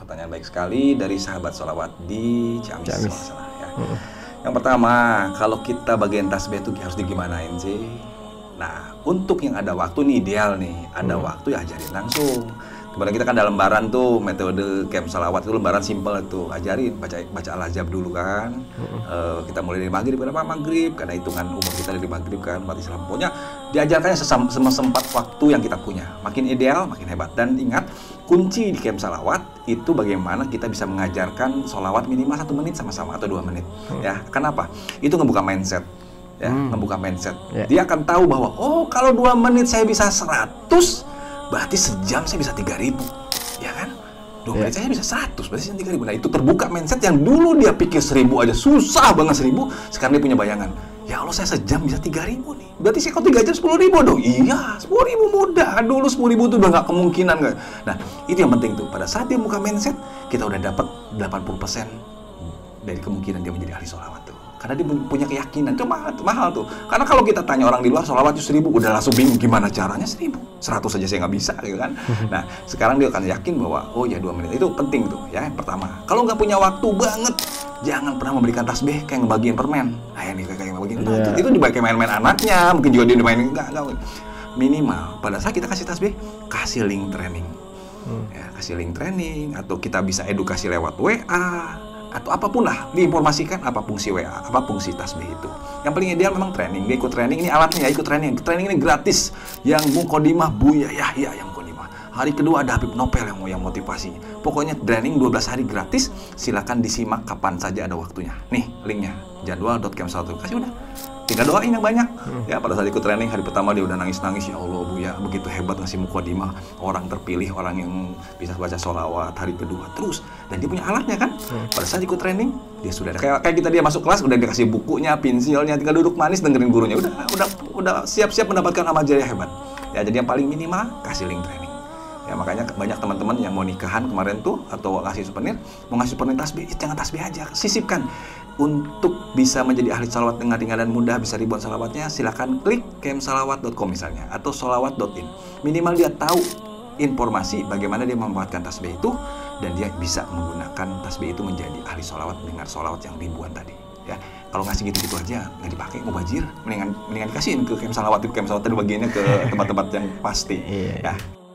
pertanyaan baik sekali dari sahabat sholawat di Ciamis. Ciamis. Kalau salah, ya. Yang pertama, kalau kita bagian tasbih itu harus digimanain sih? Nah, untuk yang ada waktu nih ideal nih, ada waktu ya ajarin langsung. Kemudian kita kan ada lembaran tuh, metode camp salawat itu lembaran simple itu, ajarin baca al-azab dulu kan. Kita mulai dari maghrib, kenapa maghrib? Karena hitungan umur kita dari maghrib kan, umat Islam. Pokoknya diajarkannya sesempat waktu yang kita punya. Makin ideal, makin hebat. Dan ingat, kunci di camp salawat itu bagaimana kita bisa mengajarkan sholawat minimal 1 menit sama-sama atau 2 menit. Ya, kenapa? Itu ngebuka mindset. Ya, ngebuka mindset. Dia akan tahu bahwa, oh kalau 2 menit saya bisa 100, berarti sejam saya bisa 3.000, ya kan? 2 menit saya bisa 100, berarti saya 3.000. Nah itu terbuka mindset yang dulu dia pikir 1.000 aja susah banget 1.000, sekarang dia punya bayangan. Ya Allah saya sejam bisa 3.000 nih, berarti saya kalau 3 jam 10.000 dong. Iya 10.000 mudah, dulu 10.000 itu udah nggak kemungkinan kan? Nah itu yang penting tuh, pada saat dia buka mindset, kita udah dapat 80% dari kemungkinan dia menjadi ahli sholawat tuh. Karena dia punya keyakinan, itu mahal tuh. Karena kalau kita tanya orang di luar, sholawat itu 1.000, udah langsung bingung gimana caranya 1.000. 100 saja saya nggak bisa gitu kan. Nah, sekarang dia akan yakin bahwa, oh ya 2 menit, itu penting tuh ya, yang pertama. Kalau nggak punya waktu banget, jangan pernah memberikan tasbih kayak ngebagiin permen. Nah ini kayak ngebagiin, itu dipakai main-main anaknya, mungkin juga dia dimainin, enggak. Minimal, pada saat kita kasih tasbih, kasih link training. Ya, kasih link training, atau kita bisa edukasi lewat WA, atau apapun lah, diinformasikan apa fungsi WA, apa fungsi tasbih itu. Yang paling ideal memang training. Dia ikut training, ini alatnya ya, ikut training. Training ini gratis. Yang Mukodimah Buya Yahya yang Mukodimah. Hari kedua ada Habib Nopel yang motivasi. Pokoknya training 12 hari gratis. Silakan disimak kapan saja ada waktunya. Nih linknya, jadwal.camsalawat. Kasih udah. Tinggal doain yang banyak. Ya pada saat ikut training hari pertama dia udah nangis-nangis, ya Allah Buya begitu hebat ngasih Mukodimah, orang terpilih, orang yang bisa baca sholawat. Hari kedua terus, dan dia punya alatnya kan. Pada saat ikut training dia sudah ada kayak kita, dia masuk kelas udah dikasih bukunya, pensilnya, tinggal duduk manis dengerin gurunya, udah siap-siap mendapatkan amal jariah hebat. Ya jadi yang paling minimal kasih link training. Ya makanya banyak teman-teman yang mau nikahan kemarin tuh atau ngasih souvenir, mau ngasih souvenir tasbih, jangan tasbih aja, sisipkan. Untuk bisa menjadi ahli salawat dengan ringan dan mudah, bisa ribuan salawatnya, silakan klik campsalawat.com misalnya atau sholawat.in. Minimal dia tahu informasi bagaimana dia memanfaatkan tasbih itu, dan dia bisa menggunakan tasbih itu menjadi ahli sholawat dengan sholawat yang ribuan tadi. Ya, kalau ngasih gitu-gitu aja nggak dipakai, mubazir, mendingan dikasihin ke camp salawat tadi bagiannya ke tempat-tempat yang pasti. Ya.